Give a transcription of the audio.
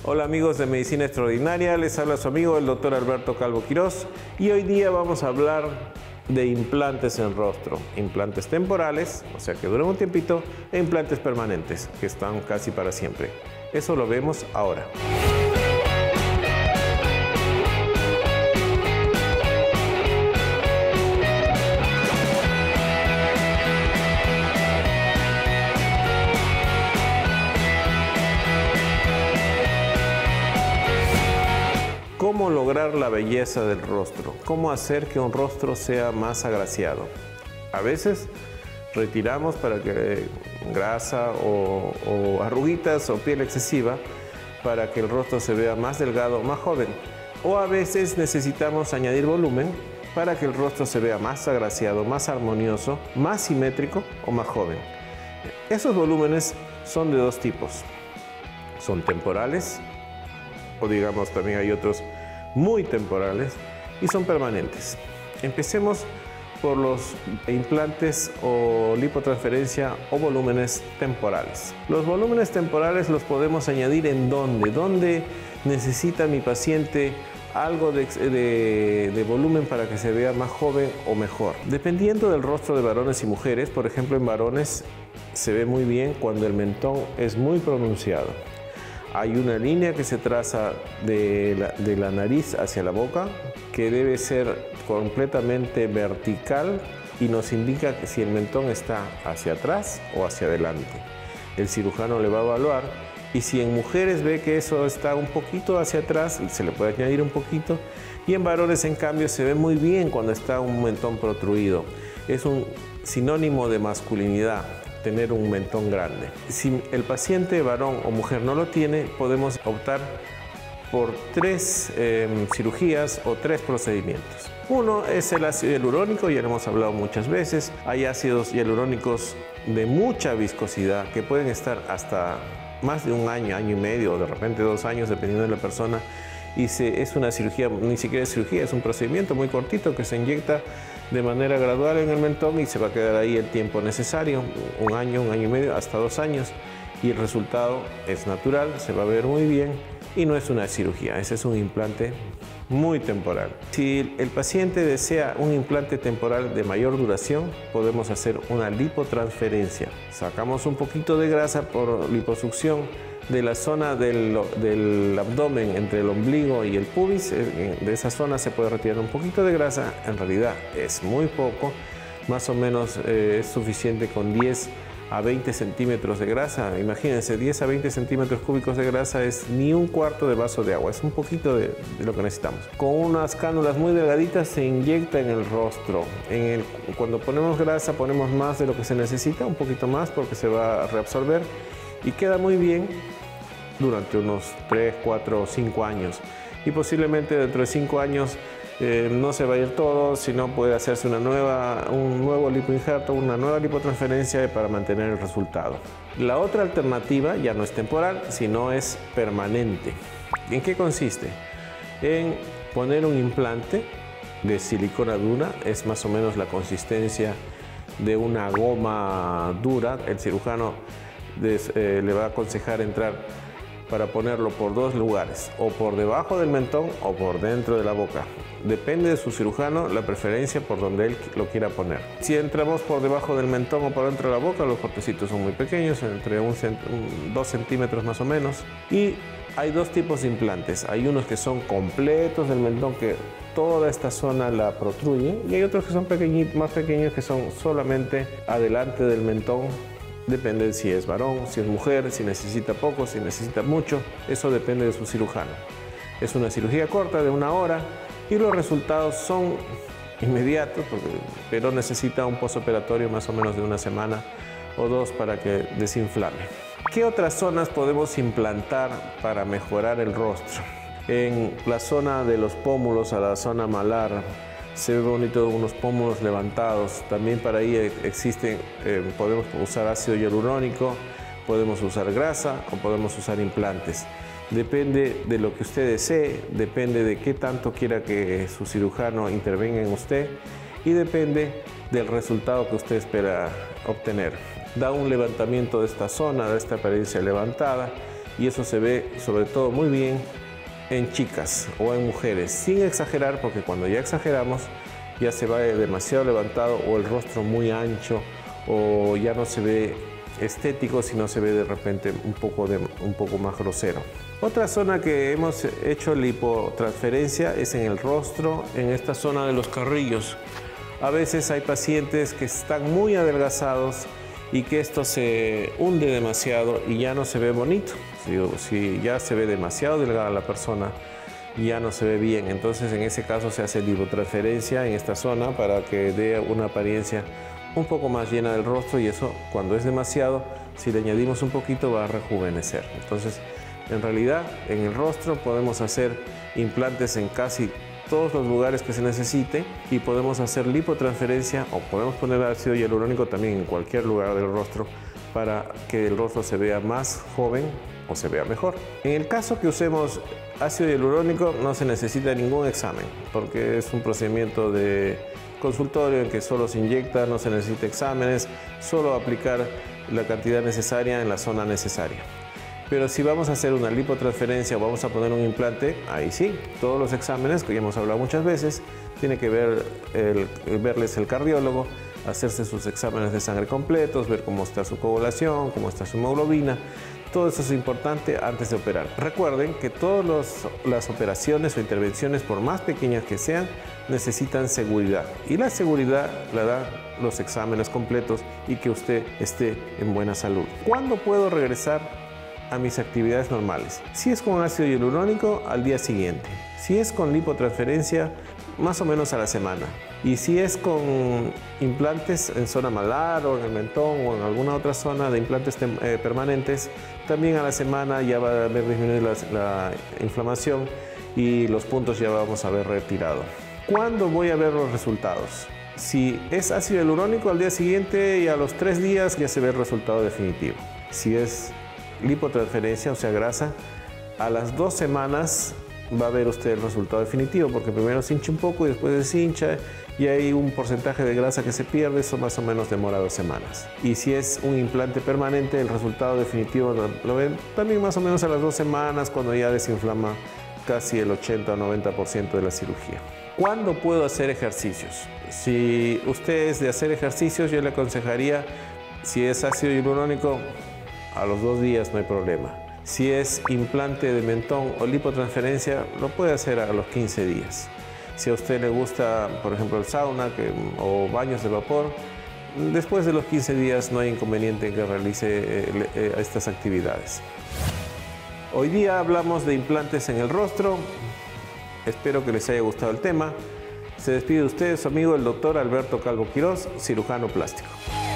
Hola amigos de Medicina Extraordinaria, les habla su amigo el doctor Alberto Calvo Quirós y hoy día vamos a hablar de implantes en rostro, implantes temporales, o sea que duran un tiempito, e implantes permanentes, que están casi para siempre. Eso lo vemos ahora. ¿Cómo lograr la belleza del rostro? ¿Cómo hacer que un rostro sea más agraciado? A veces retiramos para que grasa o arruguitas o piel excesiva para que el rostro se vea más delgado, más joven. O a veces necesitamos añadir volumen para que el rostro se vea más agraciado, más armonioso, más simétrico o más joven. Esos volúmenes son de dos tipos. Son temporales, o digamos también hay otros muy temporales, y son permanentes. Empecemos por los implantes o lipotransferencia o volúmenes temporales. Los volúmenes temporales los podemos añadir en ¿dónde necesita mi paciente algo de volumen para que se vea más joven o mejor? Dependiendo del rostro de varones y mujeres. Por ejemplo, en varones se ve muy bien cuando el mentón es muy pronunciado. Hay una línea que se traza de la nariz hacia la boca que debe ser completamente vertical y nos indica que si el mentón está hacia atrás o hacia adelante. El cirujano le va a evaluar y si en mujeres ve que eso está un poquito hacia atrás, se le puede añadir un poquito, y en varones en cambio se ve muy bien cuando está un mentón protruido. Es un sinónimo de masculinidad tener un mentón grande. Si el paciente varón o mujer no lo tiene, podemos optar por tres cirugías o tres procedimientos. Uno es el ácido hialurónico, ya lo hemos hablado muchas veces. Hay ácidos hialurónicos de mucha viscosidad que pueden estar hasta más de un año, año y medio, o de repente 2 años, dependiendo de la persona. Y es una cirugía, ni siquiera es cirugía, es un procedimiento muy cortito que se inyecta de manera gradual en el mentón y se va a quedar ahí el tiempo necesario, un año y medio, hasta 2 años, y el resultado es natural, se va a ver muy bien y no es una cirugía, ese es un implante muy temporal. Si el paciente desea un implante temporal de mayor duración, podemos hacer una lipotransferencia. Sacamos un poquito de grasa por liposucción de la zona del abdomen entre el ombligo y el pubis. De esa zona se puede retirar un poquito de grasa, en realidad es muy poco, más o menos es suficiente con 10 a 20 centímetros de grasa. Imagínense, 10 a 20 centímetros cúbicos de grasa es ni un cuarto de vaso de agua, es un poquito de lo que necesitamos. Con unas cánulas muy delgaditas se inyecta en el rostro. Cuando ponemos grasa ponemos más de lo que se necesita, un poquito más porque se va a reabsorber y queda muy bien durante unos 3, 4 o 5 años. Y posiblemente dentro de 5 años no se va a ir todo, sino puede hacerse un nuevo lipoinjerto, una nueva lipotransferencia para mantener el resultado. La otra alternativa ya no es temporal, sino es permanente. ¿En qué consiste? En poner un implante de silicona dura, es más o menos la consistencia de una goma dura. El cirujano le va a aconsejar entrar para ponerlo por 2 lugares, o por debajo del mentón o por dentro de la boca. Depende de su cirujano la preferencia por donde él lo quiera poner. Si entramos por debajo del mentón o por dentro de la boca, los cortecitos son muy pequeños, entre 2 centímetros más o menos. Y hay 2 tipos de implantes. Hay unos que son completos del mentón, que toda esta zona la protruye, y hay otros que son más pequeños, que son solamente adelante del mentón. Depende si es varón, si es mujer, si necesita poco, si necesita mucho. Eso depende de su cirujano. Es una cirugía corta de 1 hora y los resultados son inmediatos, pero necesita un postoperatorio más o menos de 1 semana o 2 para que desinflame. ¿Qué otras zonas podemos implantar para mejorar el rostro? En la zona de los pómulos, a la zona malar, se ve bonito unos pómulos levantados. También para ahí podemos usar ácido hialurónico, podemos usar grasa o podemos usar implantes. Depende de lo que usted desee, depende de qué tanto quiera que su cirujano intervenga en usted y depende del resultado que usted espera obtener. Da un levantamiento de esta zona, de esta apariencia levantada, y eso se ve sobre todo muy bien en chicas o en mujeres, sin exagerar, porque cuando ya exageramos ya se va demasiado levantado o el rostro muy ancho o ya no se ve estético, sino se ve de repente un poco más grosero. Otra zona que hemos hecho lipotransferencia es en el rostro, en esta zona de los carrillos. A veces hay pacientes que están muy adelgazados y que esto se hunde demasiado y ya no se ve bonito. Si ya se ve demasiado delgada la persona, ya no se ve bien. Entonces en ese caso se hace lipotransferencia en esta zona para que dé una apariencia un poco más llena del rostro, y eso, cuando es demasiado, si le añadimos un poquito, va a rejuvenecer. Entonces, en realidad, en el rostro podemos hacer implantes en casi todos los lugares que se necesite y podemos hacer lipotransferencia o podemos poner ácido hialurónico también en cualquier lugar del rostro para que el rostro se vea más joven o se vea mejor. En el caso que usemos ácido hialurónico no se necesita ningún examen porque es un procedimiento de consultorio en que solo se inyecta, no se necesita exámenes, solo aplicar la cantidad necesaria en la zona necesaria. Pero si vamos a hacer una lipotransferencia o vamos a poner un implante, ahí sí, todos los exámenes que ya hemos hablado muchas veces, tiene que verles el cardiólogo, hacerse sus exámenes de sangre completos, ver cómo está su coagulación, cómo está su hemoglobina. Todo eso es importante antes de operar. Recuerden que todas las operaciones o intervenciones, por más pequeñas que sean, necesitan seguridad. Y la seguridad la dan los exámenes completos y que usted esté en buena salud. ¿Cuándo puedo regresar a mis actividades normales? Si es con ácido hialurónico, al día siguiente. Si es con lipotransferencia, más o menos a la semana. Y si es con implantes en zona malar o en el mentón o en alguna otra zona de implantes permanentes, también a la semana ya va a haber disminuido la inflamación y los puntos ya vamos a ver retirado. ¿Cuándo voy a ver los resultados? Si es ácido hialurónico, al día siguiente y a los 3 días ya se ve el resultado definitivo. Si es lipotransferencia, o sea grasa, a las 2 semanas va a ver usted el resultado definitivo, porque primero se hincha un poco y después deshincha y hay un porcentaje de grasa que se pierde. Eso más o menos demora 2 semanas. Y si es un implante permanente, el resultado definitivo lo ven también más o menos a las 2 semanas, cuando ya desinflama casi el 80 o 90% de la cirugía. ¿Cuándo puedo hacer ejercicios? Si usted es de hacer ejercicios, yo le aconsejaría, si es ácido hialurónico, a los 2 días no hay problema. Si es implante de mentón o lipotransferencia, lo puede hacer a los 15 días. Si a usted le gusta, por ejemplo, el sauna o baños de vapor, después de los 15 días no hay inconveniente en que realice estas actividades. Hoy día hablamos de implantes en el rostro. Espero que les haya gustado el tema. Se despide de ustedes su amigo el doctor Alberto Calvo Quirós, cirujano plástico.